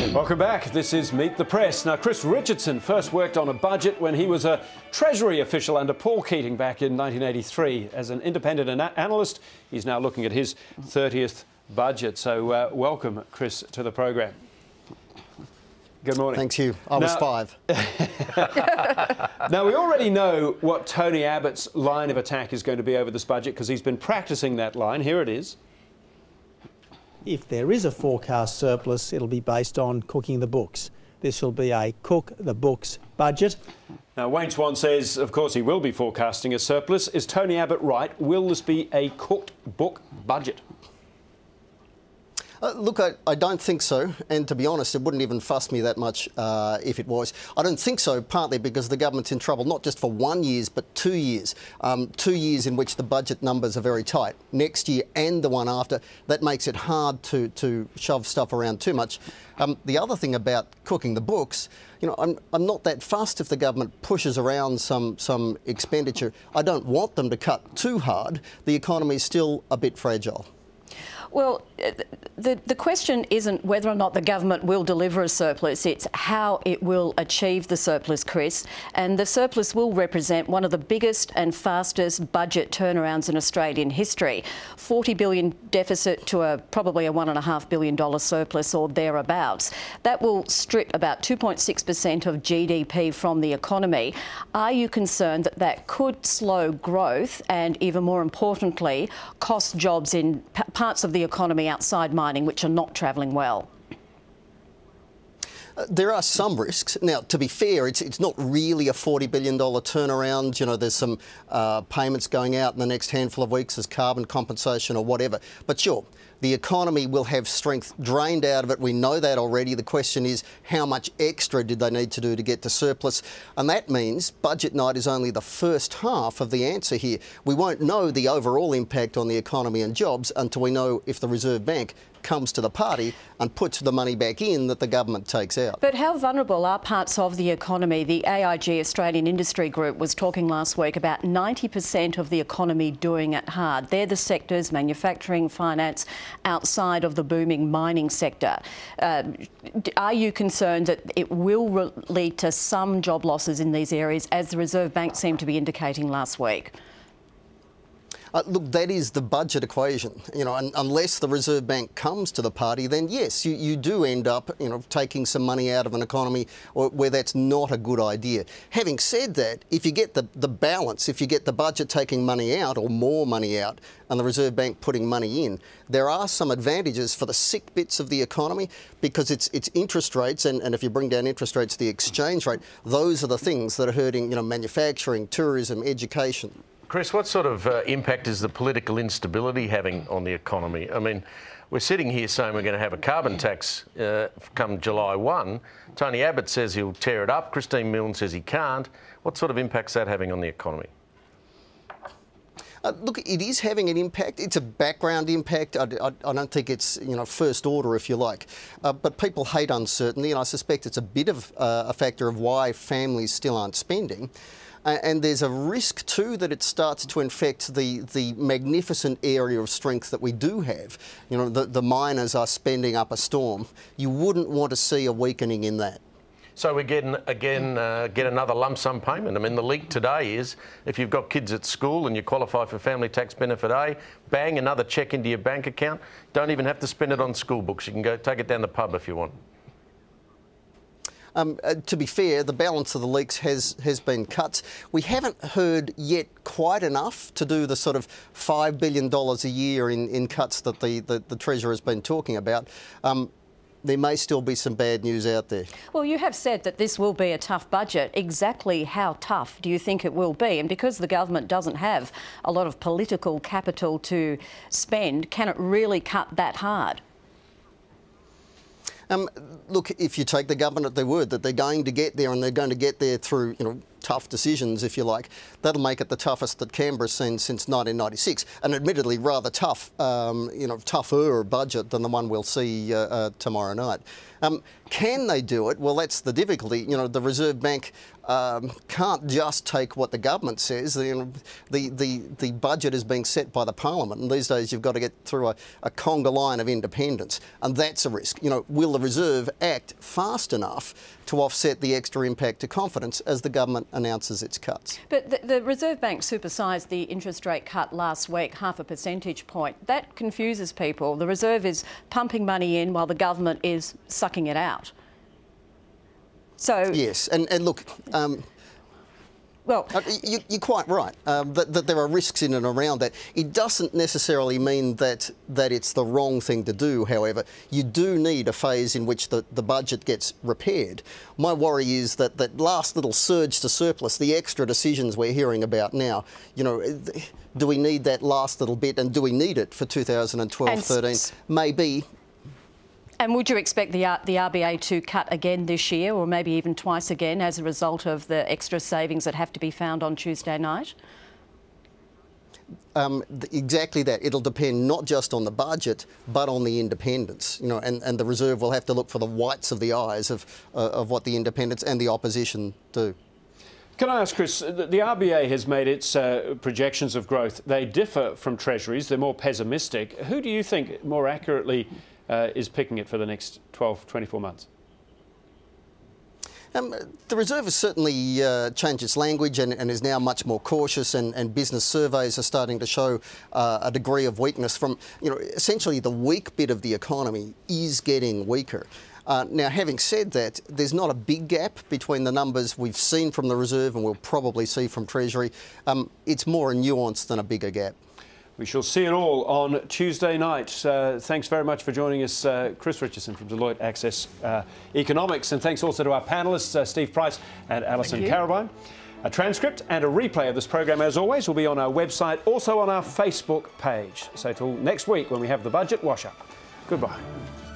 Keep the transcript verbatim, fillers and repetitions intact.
Welcome back. This is Meet the Press. Now, Chris Richardson first worked on a budget when he was a Treasury official under Paul Keating back in nineteen eighty-three. As an independent ana analyst, he's now looking at his thirtieth budget. So uh, welcome, Chris, to the program. Good morning. Thanks, Hugh. I was now, five. Now, we already know what Tony Abbott's line of attack is going to be over this budget because he's been practising that line. Here it is. If there is a forecast surplus, it'll be based on cooking the books. This will be a cook the books budget. Now, Wayne Swan says, of course, he will be forecasting a surplus. Is Tony Abbott right? Will this be a cooked book budget? Uh, look, I, I don't think so, and to be honest, it wouldn't even fuss me that much uh, if it was. I don't think so, partly because the government's in trouble, not just for one year, but two years. Um, two years in which the budget numbers are very tight. Next year and the one after, that makes it hard to, to shove stuff around too much. Um, the other thing about cooking the books, you know, I'm, I'm not that fussed if the government pushes around some, some expenditure. I don't want them to cut too hard. The economy is still a bit fragile. Well, the, the question isn't whether or not the government will deliver a surplus, it's how it will achieve the surplus, Chris. And the surplus will represent one of the biggest and fastest budget turnarounds in Australian history. forty billion dollars deficit to a probably a one point five billion dollars surplus or thereabouts. That will strip about two point six percent of G D P from the economy. Are you concerned that that could slow growth and, even more importantly, cost jobs in p parts of the economy outside mining which are not travelling well? Uh, there are some risks. Now, to be fair, it's, it's not really a forty billion dollar turnaround. You know, there's some uh, payments going out in the next handful of weeks as carbon compensation or whatever. But sure, the economy will have strength drained out of it. We know that already. The question is, how much extra did they need to do to get to surplus? And that means budget night is only the first half of the answer here. We won't know the overall impact on the economy and jobs until we know if the Reserve Bank comes to the party and puts the money back in that the government takes out. But how vulnerable are parts of the economy? The A I G Australian Industry Group was talking last week about ninety percent of the economy doing it hard. They're the sectors, manufacturing, finance, outside of the booming mining sector. Um, are you concerned that it will lead to some job losses in these areas, as the Reserve Bank seemed to be indicating last week? Uh, look, that is the budget equation. You know, un unless the Reserve Bank comes to the party, then yes, you, you do end up, you know, taking some money out of an economy or, where that's not a good idea. Having said that, if you get the, the balance, if you get the budget taking money out or more money out and the Reserve Bank putting money in, there are some advantages for the sick bits of the economy because it's, it's interest rates, and, and if you bring down interest rates, the exchange rate, those are the things that are hurting, you know, manufacturing, tourism, education. Chris, what sort of uh, impact is the political instability having on the economy? I mean, we're sitting here saying we're going to have a carbon tax uh, come July first. Tony Abbott says he'll tear it up. Christine Milne says he can't. What sort of impact's that having on the economy? Uh, look, it is having an impact. It's a background impact. I, I, I don't think it's, you know, first order, if you like. Uh, but people hate uncertainty, and I suspect it's a bit of uh, a factor of why families still aren't spending. Uh, and there's a risk too that it starts to infect the, the magnificent area of strength that we do have. You know, the, the miners are spending up a storm. You wouldn't want to see a weakening in that. So we get, again, uh, get another lump sum payment. I mean, the leak today is if you've got kids at school and you qualify for family tax benefit A, bang, another cheque into your bank account. Don't even have to spend it on school books. You can go take it down the pub if you want. Um, uh, to be fair, the balance of the leaks has, has been cut. We haven't heard yet quite enough to do the sort of five billion dollars a year in, in cuts that the, the, the Treasurer has been talking about. Um, there may still be some bad news out there. Well, you have said that this will be a tough budget. Exactly how tough do you think it will be? And because the government doesn't have a lot of political capital to spend, can it really cut that hard? Um, look, if you take the government at their word that they're going to get there and they're going to get there through, you know, tough decisions, if you like, that'll make it the toughest that Canberra's seen since nineteen ninety-six, and admittedly rather tough, um, you know, tougher budget than the one we'll see uh, uh, tomorrow night. Um, can they do it? Well, that's the difficulty. You know, the Reserve Bank um, can't just take what the government says. The, you know, the, the, the budget is being set by the Parliament, and these days you've got to get through a, a conga line of independence, and that's a risk. You know, will the Reserve act fast enough to offset the extra impact to confidence as the government announces its cuts? But the, the Reserve Bank supersized the interest rate cut last week, half a percentage point. That confuses people. The Reserve is pumping money in while the government is sucking it out. So yes, and, and look, um, well, you, you're quite right um, that, that there are risks in and around that. It doesn't necessarily mean that that it's the wrong thing to do. However, you do need a phase in which the, the budget gets repaired. My worry is that that last little surge to surplus, the extra decisions we're hearing about now, you know, do we need that last little bit, and do we need it for two thousand twelve thirteen? Maybe. And would you expect the, the R B A to cut again this year, or maybe even twice again, as a result of the extra savings that have to be found on Tuesday night? Um, exactly that. It'll depend not just on the budget, but on the independents. You know, and, and the Reserve will have to look for the whites of the eyes of, uh, of what the independents and the opposition do. Can I ask, Chris, the R B A has made its uh, projections of growth. They differ from Treasury's. They're more pessimistic. Who do you think more accurately Uh, is picking it for the next twelve, twenty-four months? Um, the Reserve has certainly uh, changed its language and, and is now much more cautious, and, and business surveys are starting to show uh, a degree of weakness from, you know, essentially the weak bit of the economy is getting weaker. Uh, now, having said that, there's not a big gap between the numbers we've seen from the Reserve and we'll probably see from Treasury. Um, it's more a nuance than a bigger gap. We shall see it all on Tuesday night. Uh, thanks very much for joining us, uh, Chris Richardson from Deloitte Access uh, Economics. And thanks also to our panellists, uh, Steve Price and Alison Carabine. A transcript and a replay of this program, as always, will be on our website, also on our Facebook page. So till next week when we have the budget wash-up. Goodbye.